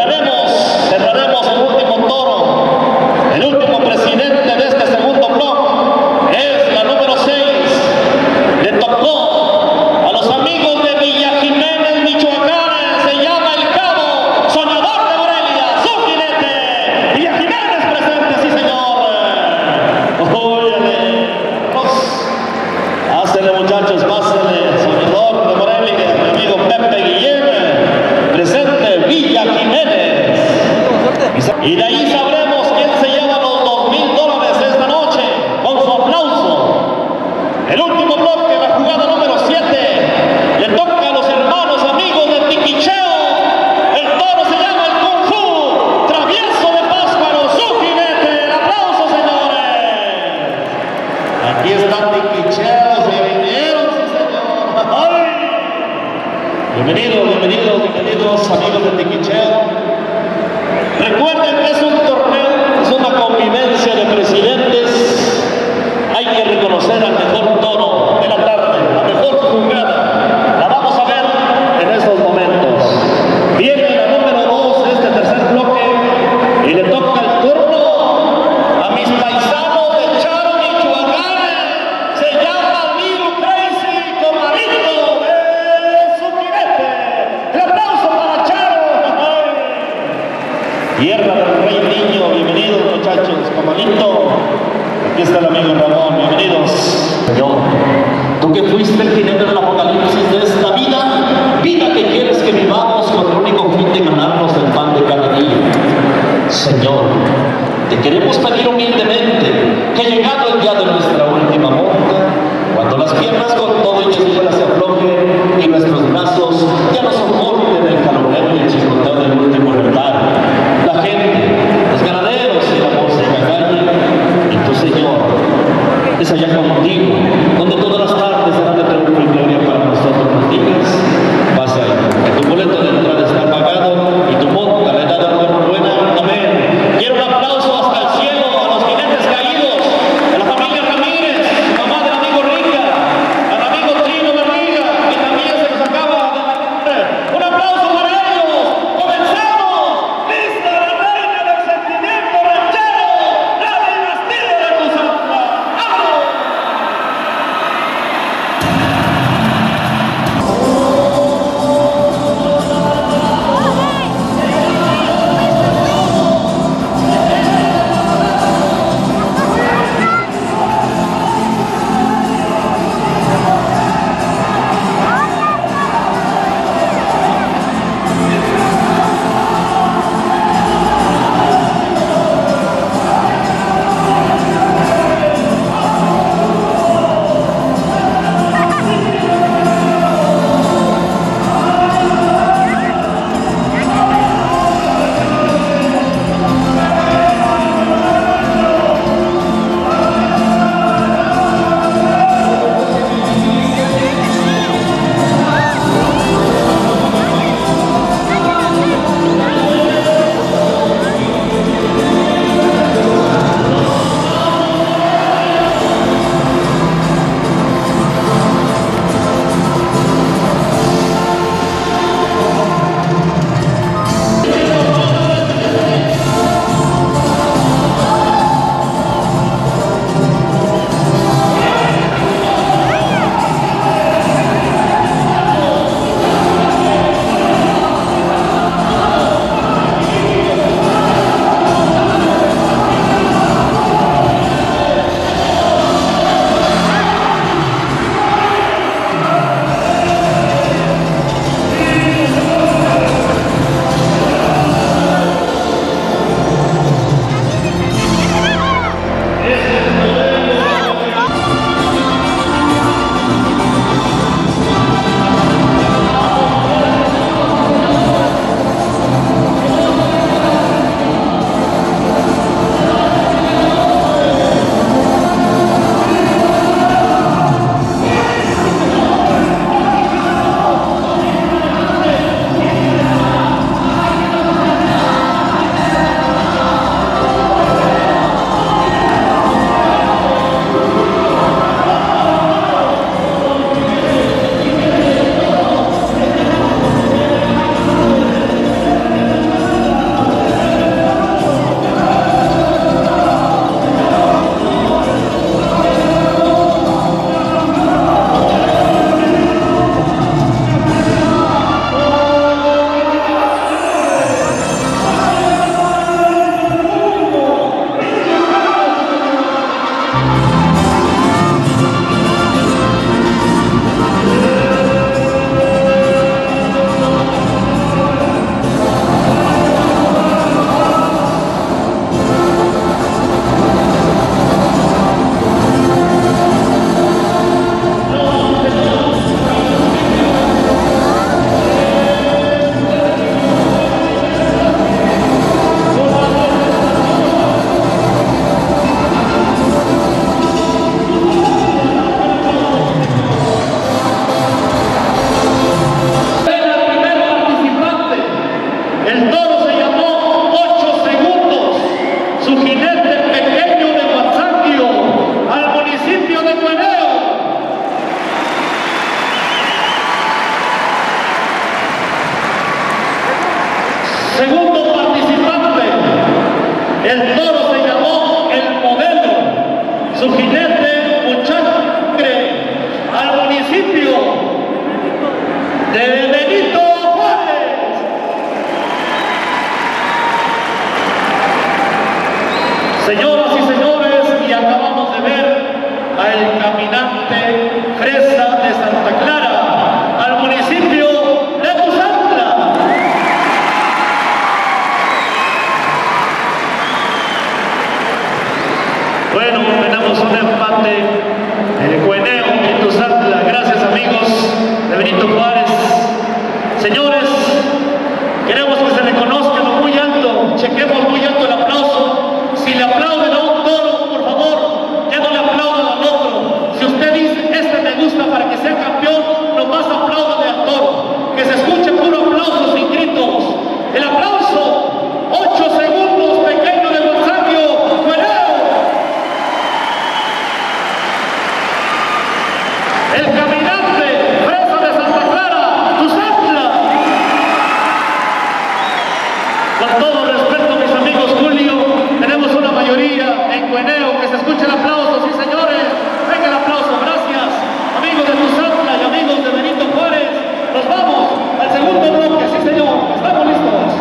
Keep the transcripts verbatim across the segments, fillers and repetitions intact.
Cerraremos, cerraremos el último toro, el último presidente de este segundo bloque, es la número seis, le tocó a los amigos de Villa Jiménez, Michoacán, se llama el Cabo, Soñador de Morelia, su jinete, Villa Jiménez presente, sí señor. Óyale, pásenle muchachos, pásenle, Soñador de Morelia, mi amigo Pepe Guillén, presente Villa Jiménez. Y de ahí sabremos quién se lleva los dos mil dólares esta noche con su aplauso. El último bloque, la jugada número siete, le toca a los hermanos amigos de Tiquicheo. El toro se llama el Kung Fu, Travieso de Pásparo, su jinete. El aplauso, señores. Aquí están Tiquicheos, se vinieron, sí señor. ¡Ay! Bienvenidos, bienvenidos, bienvenidos amigos de Tiquicheo. Recuerden que es un torneo, es una convivencia de presidentes. Hay que reconocer al mejor toro de la tarde, la mejor jugada. La vamos a ver en estos momentos. Viene la número dos de este tercer bloque y le toca el turno a mis paisanos de Charo, Michoacán. Se llama Little Crazy Comarito, es su jinete. El aplauso para Charo. Tierra del Rey Niño, bienvenidos muchachos, Comalito. Aquí está el amigo Ramón, bienvenidos. Señor, tú que fuiste el jinete del apocalipsis de esta vida, vida que quieres que vivamos con el único fin de ganarnos el pan de cada día. Señor, te queremos pedir humildemente que llegado el día de nuestra última monta, cuando las piernas con todo y escuela se aflojen y nuestros brazos ya no soporten el caloreo y el chicoteo del último retar, la gente, los ganaderos y la música calle, y tu Señor es allá contigo, donde todas las tardes serán de triunfo y gloria para nosotros los niños. Pasa ahí, que tu boleto de entrada está pagado y tu monta le da la buena. Amén. Quiero un aplauso hasta el cielo a los jinetes caídos, a la familia Ramírez, mamá del amigo Rica, al amigo Trino Barriga, que también se nos acaba de Segundo participante, el toro se llamó El Modelo, su jinete Muchachre, al municipio de Benito Juárez. Señoras y señores, y acabamos de ver al caminante Fresa de Santa Clara, al municipio de Tuzantla. Bueno, tenemos un empate, el Cueneo y Tuzantla. Gracias, amigos de Benito Juárez. Señores, queremos que se reconozcan muy alto, chequemos muy alto el aplauso. Si le aplauden a un toro, por favor, ya no le aplaudan al otro. Si usted dice, este me gusta para que sea campeón, nomás apláudale al toro. Que se escuche puro aplauso sin gritos. El aplauso, ocho segundos, pequeño de Gonzalo, Cueneo. El caminante, Fresa de Santa Clara, Tuzantla. Con todo respeto, mis amigos, Julio, tenemos una mayoría en Cueneo. Que se escuche el aplauso, sí señores. Venga el aplauso, gracias. Amigos de Tuzantla y amigos de Benito Juárez, nos vamos al segundo bloque, sí señor. Estamos listos.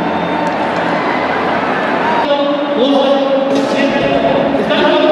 ¿Están listos?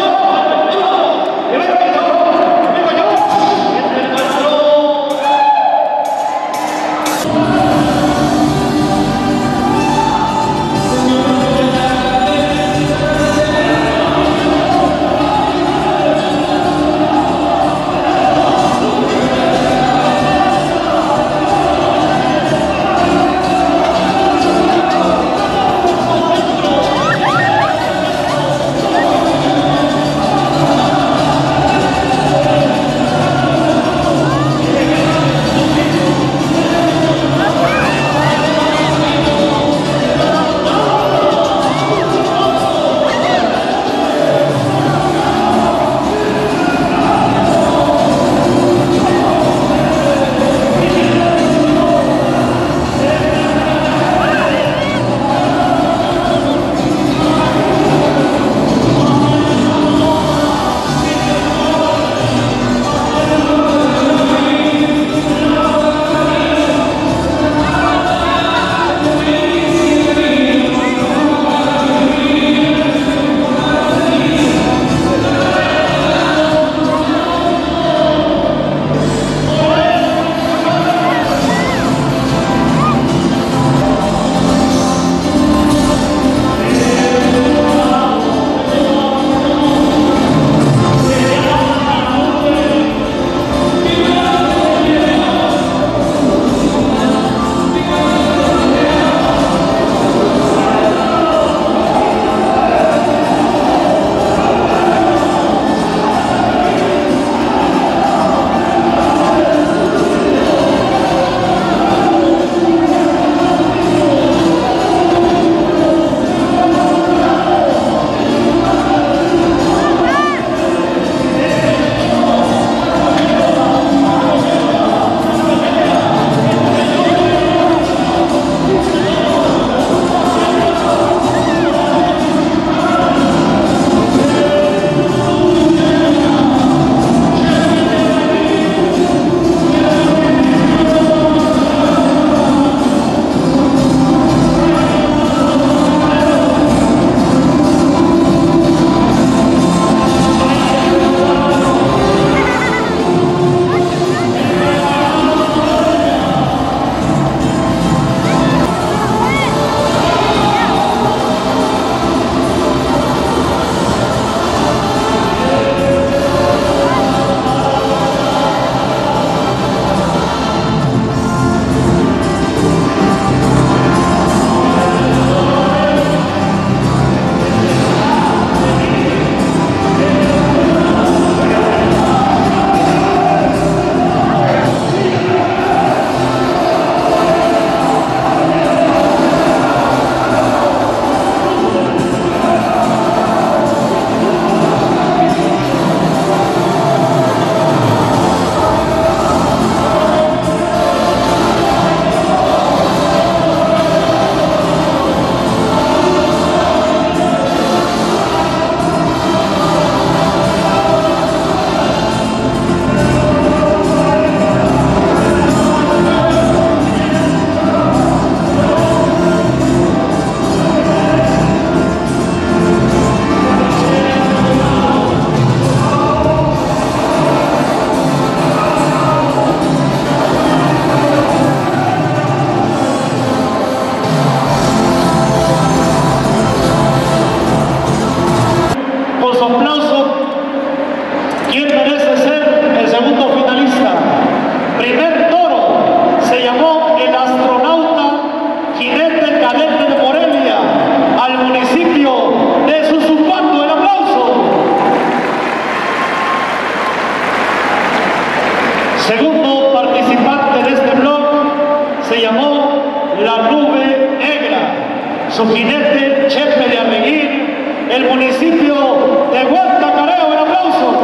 su jinete Chepe de Arreguín, el municipio de Guantacareo. Un aplauso.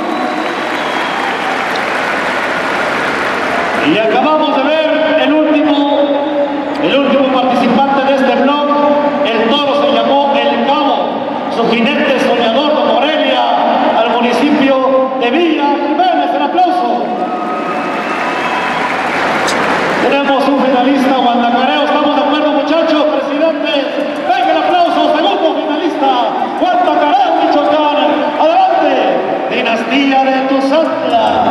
Y acabamos de ver el último, el último participante de este blog. El toro se llamó El Cabo, su jinete soñador de Morelia, al municipio de Villa Jiménez. Un aplauso. Tenemos un finalista Guantacareo. ¿Estamos de acuerdo, muchachos? Presidente, venga el aplauso. Segundo finalista, Guantacareo, Michoacán. Adelante, Dinastía de Tuzantla.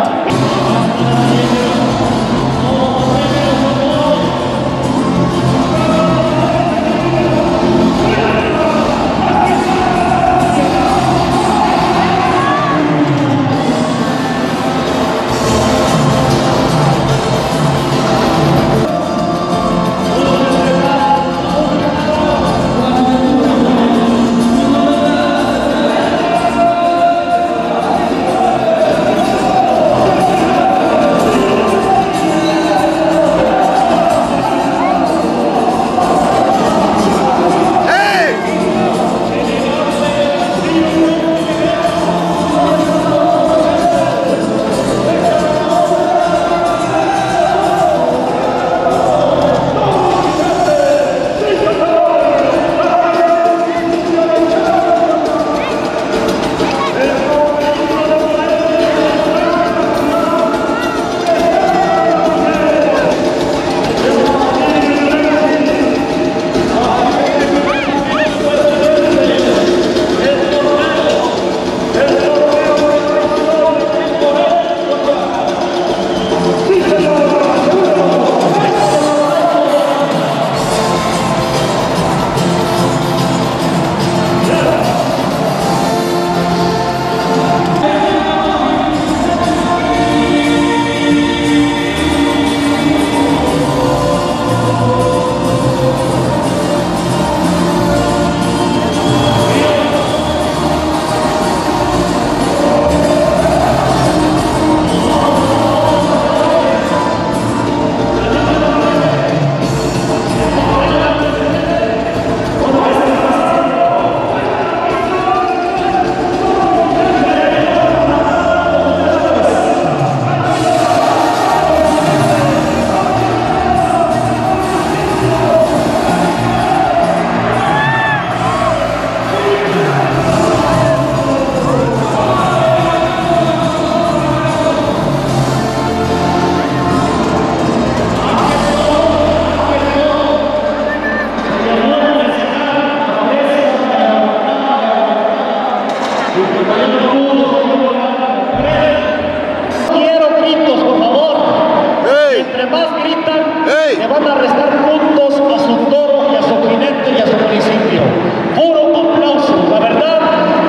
Quiero gritos, por favor. ¡Ey! Entre más gritan, ¡ey!, le van a restar puntos a su toro y a su jinete y a su municipio. Puro aplauso. La verdad,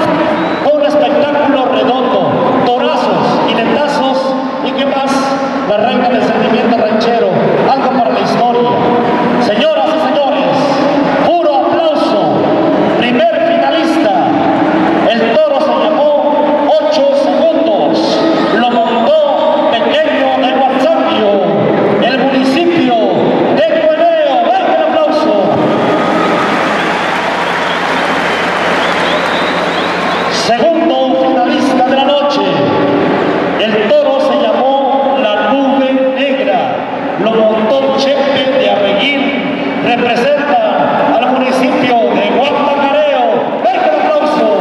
fue un espectáculo redondo. Torazos, jinetazos y qué más. La arranca del sentimiento ranchero. Algo para la historia. Señoras y señores, puro aplauso. Primer finalista. El toro se llamó ocho segundos. Lo montó Pequeño de Guatzapio, el municipio de Cueneo. ¡Venga el aplauso! Segundo finalista de la noche. El toro se llamó La Nube Negra. Lo montó Chepe de Arreguín. Representa al municipio de Guantacareo. ¡Venga el aplauso!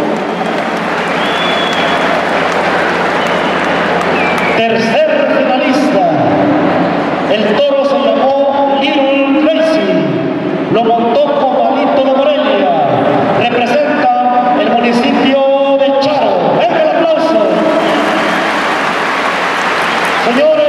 Tercer finalista. El toro se llamó Little Crazy. Lo montó Comalito de Morelia. Representa el municipio de Charo. ¡Venga el aplauso! Señores,